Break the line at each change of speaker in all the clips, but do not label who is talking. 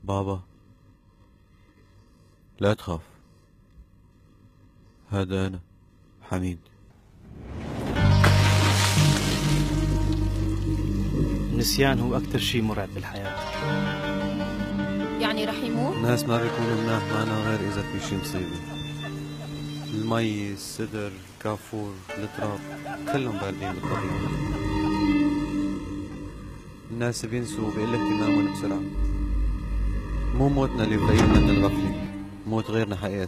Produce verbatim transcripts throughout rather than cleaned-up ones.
بابا لا تخاف، هذا أنا حميد.
النسيان هو أكثر شيء مرعب بالحياة.
يعني رح يموت؟
الناس ما بيكونوا مناح معنا غير إذا في شي مصيبة. المي، السدر، الكافور، التراب، كلهم باردين بالطبيعة. الناس بينسوا وبيقلك تناموا بسرعة. مو موتنا اللي بغيرنا من الغفلة، موت غيرنا حقيقة.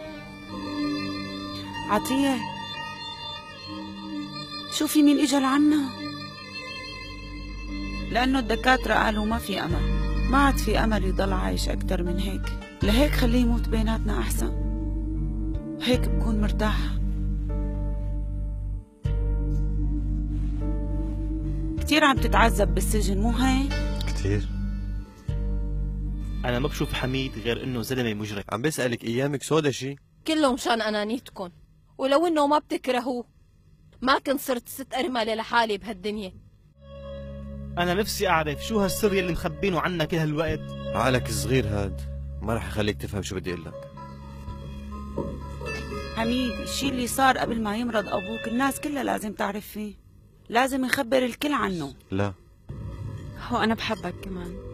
عطية، شوفي مين اجى لعنا. لأنه الدكاترة قالوا ما في أمل، ما عاد في أمل يضل عايش أكتر من هيك. لهيك خليه يموت بيناتنا أحسن، هيك بكون مرتاحة. كتير عم تتعذب بالسجن مو هيك؟
كتير.
أنا ما بشوف حميد غير إنه زلمة مجرم.
عم بسألك أيامك سودا شي؟
كله مشان أنانيتكن، ولو إنه ما بتكرهوه ما كنت صرت ست أرملة لحالي بهالدنيا.
أنا نفسي أعرف شو هالسر يلي مخبينه عنا كل هالوقت.
عقلك الصغير هاد ما رح يخليك تفهم شو بدي أقول لك.
حميد، الشي اللي صار قبل ما يمرض أبوك الناس كلها لازم تعرف فيه، لازم نخبر الكل عنه.
لا،
هو أنا بحبك كمان.